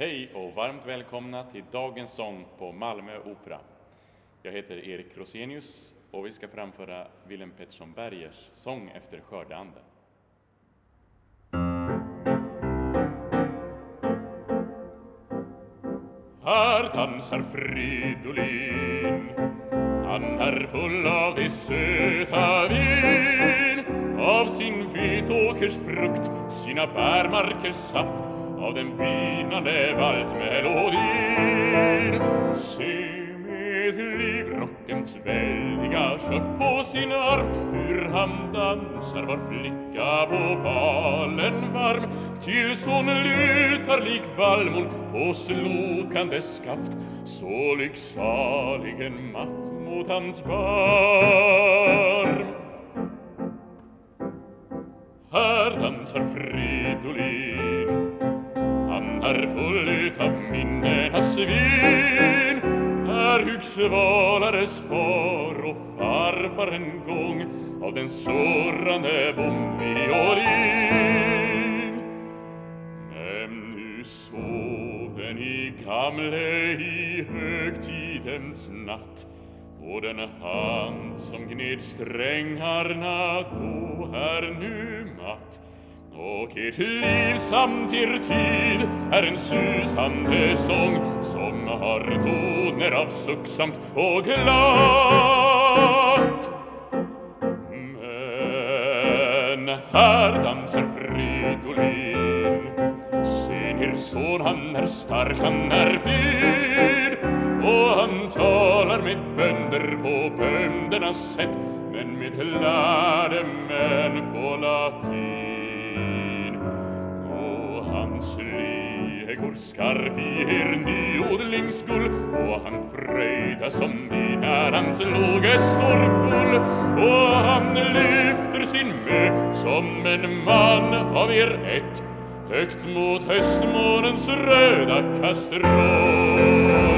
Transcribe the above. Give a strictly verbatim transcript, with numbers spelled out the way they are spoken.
Hej och varmt välkomna till dagens sång på Malmö Opera. Jag heter Erik Rosenius och vi ska framföra Willem Pettersson Bergers sång efter skördeanden. Här dansar Fridolin, han är full av det söta vin, av sin vitåkers frukt, sina bärmarkers saft, av den vinande valsmelodin. Se med livrockens väldiga skört på sin arm, hur han dansar var flicka på balen varm, tills hon lutar lik vallmon på slokande skaft, så lycksaligen matt mot hans barm. Här dansar Fridolin, han är full utav minnenas vin. Här Hugsvalares far och farfar en gång av den surrande bomviolin. Men nu soven i gamle i högtidens natt, och den hand som gned strängarna då är nu matt. Och ert liv samt er tid är en susande sång som har toner av sucksamt och glatt. Men här dansar Fridolin, se er son, han är stark, han är fin, och han talar med bönder på böndernas sätt, men med lärde män på latin. Hans lie går skarp i er nyodlingsgull, och han fröjda som vi när hans låge står full, och han lyfter sin mö som en man av er ett, högt mot höstmånens röda kastrull.